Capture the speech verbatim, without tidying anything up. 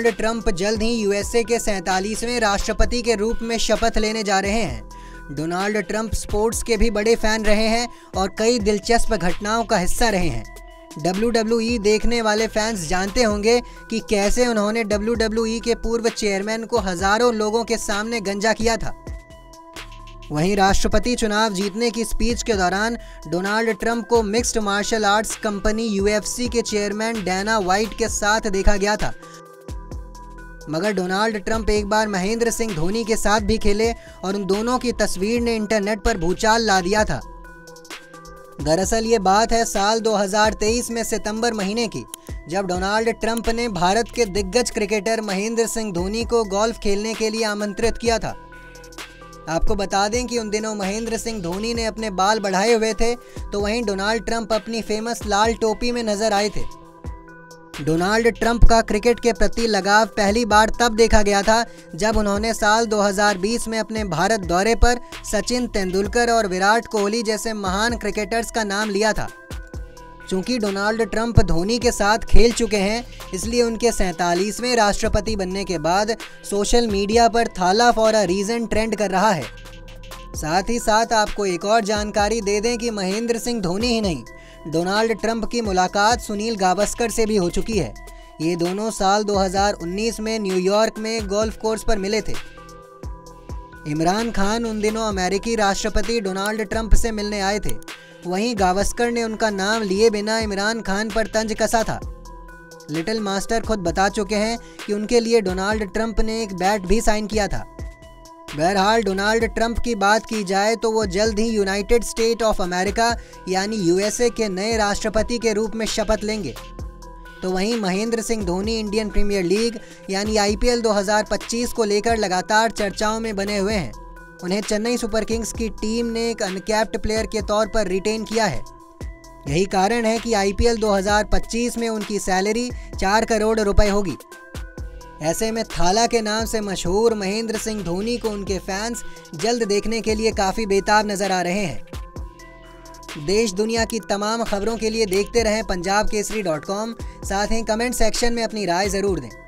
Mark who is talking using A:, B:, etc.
A: Donald Trump जल्द ही USA के सैंतालीसवें राष्ट्रपति के रूप में शपथ लेने जा रहे हैं। डोनाल्ड ट्रंप स्पोर्ट्स के भी बड़े फैन रहे हैं और कई दिलचस्प घटनाओं का हिस्सा रहे हैं। डब्ल्यू डब्ल्यू ई देखने वाले फैंस जानते होंगे कि कैसे उन्होंने डब्ल्यू डब्ल्यू ई के पूर्व चेयरमैन को हजारों लोगों के सामने गंजा किया था। वहीं राष्ट्रपति चुनाव जीतने की स्पीच के दौरान डोनाल्ड ट्रंप को mixed martial arts company UFC के चेयरमैन डैना वाइट के साथ देखा गया था। मगर डोनाल्ड ट्रंप एक बार महेंद्र सिंह धोनी के साथ भी खेले और उन दोनों की तस्वीर ने इंटरनेट पर भूचाल ला दिया था। दरअसल ये बात है साल दो हज़ार तेईस में सितंबर महीने की, जब डोनाल्ड ट्रंप ने भारत के दिग्गज क्रिकेटर महेंद्र सिंह धोनी को गोल्फ खेलने के लिए आमंत्रित किया था। आपको बता दें कि उन दिनों महेंद्र सिंह धोनी ने अपने बाल बढ़ाए हुए थे, तो वहीं डोनाल्ड ट्रंप अपनी फेमस लाल टोपी में नजर आए थे। डोनाल्ड ट्रंप का क्रिकेट के प्रति लगाव पहली बार तब देखा गया था जब उन्होंने साल दो हज़ार बीस में अपने भारत दौरे पर सचिन तेंदुलकर और विराट कोहली जैसे महान क्रिकेटर्स का नाम लिया था। चूंकि डोनाल्ड ट्रंप धोनी के साथ खेल चुके हैं, इसलिए उनके सैंतालीसवें राष्ट्रपति बनने के बाद सोशल मीडिया पर थाला फॉर अ रीज़न ट्रेंड कर रहा है। साथ ही साथ आपको एक और जानकारी दे दें कि महेंद्र सिंह धोनी ही नहीं, डोनाल्ड ट्रंप की मुलाकात सुनील गावस्कर से भी हो चुकी है। ये दोनों साल दो हज़ार उन्नीस में न्यूयॉर्क में गोल्फ कोर्स पर मिले थे। इमरान खान उन दिनों अमेरिकी राष्ट्रपति डोनाल्ड ट्रंप से मिलने आए थे। वहीं गावस्कर ने उनका नाम लिए बिना इमरान खान पर तंज कसा था। लिटिल मास्टर खुद बता चुके हैं कि उनके लिए डोनाल्ड ट्रंप ने एक बैट भी साइन किया था। बहरहाल डोनाल्ड ट्रंप की बात की जाए तो वो जल्द ही यूनाइटेड स्टेट ऑफ अमेरिका यानी यूएसए के नए राष्ट्रपति के रूप में शपथ लेंगे। तो वहीं Mahendra Singh Dhoni Indian Premier League यानी आईपीएल दो हज़ार पच्चीस को लेकर लगातार चर्चाओं में बने हुए हैं। उन्हें चेन्नई सुपर किंग्स की टीम ने एक अनकैप्ड प्लेयर के तौर पर रिटेन किया है। यही कारण है कि आईपीएल दो हज़ार पच्चीस में उनकी सैलरी चार करोड़ रुपए होगी। ऐसे में थाला के नाम से मशहूर महेंद्र सिंह धोनी को उनके फैंस जल्द देखने के लिए काफ़ी बेताब नजर आ रहे हैं। देश दुनिया की तमाम खबरों के लिए देखते रहें पंजाब केसरी डॉट कॉम। साथ ही कमेंट सेक्शन में अपनी राय ज़रूर दें।